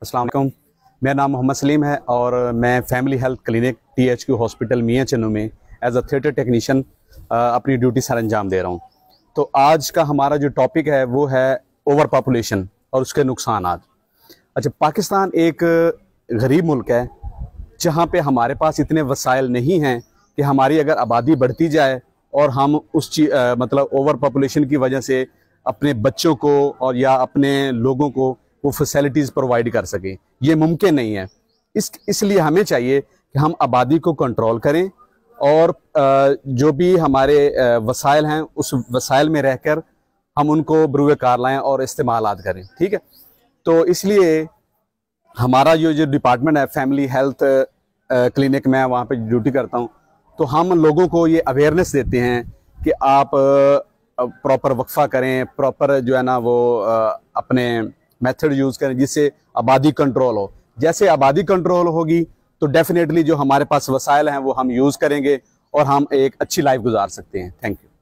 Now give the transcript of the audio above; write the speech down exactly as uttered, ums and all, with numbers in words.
अस्सलाम वालेकुम। मेरा नाम मोहम्मद सलीम है और मैं family health clinic T H Q hospital Mian Channu में एज अ थिएटर टेक्नीशियन अपनी ड्यूटी सर अंजाम दे रहा हूं। तो आज का हमारा जो टॉपिक है वो है ओवर पॉपुलेशन और उसके नुकसान। अच्छा, पाकिस्तान एक गरीब मुल्क है जहां पे हमारे पास इतने वसाइल नहीं हैं कि हमारी अगर आबादी बढ़ती जाए और हम उस चीज मतलब ओवर पॉपुलेशन की वजह से अपने बच्चों को और या अपने लोगों को वो फैसिलिटीज़ प्रोवाइड कर सकें। ये मुमकिन नहीं है। इस इसलिए हमें चाहिए कि हम आबादी को कंट्रोल करें और जो भी हमारे वसाइल हैं उस वसाइल में रहकर हम उनको बरूए कार लाएँ और इस्तेमालात करें। ठीक है, तो इसलिए हमारा जो जो डिपार्टमेंट है फैमिली हेल्थ क्लिनिक, मैं वहाँ पे ड्यूटी करता हूँ, तो हम लोगों को ये अवेयरनेस देते हैं कि आप प्रॉपर वक्फा करें, प्रॉपर जो है ना वो अपने मेथड यूज़ करें जिससे आबादी कंट्रोल हो। जैसे आबादी कंट्रोल होगी तो डेफिनेटली जो हमारे पास वसाइल हैं वो हम यूज़ करेंगे और हम एक अच्छी लाइफ गुजार सकते हैं। Thank you.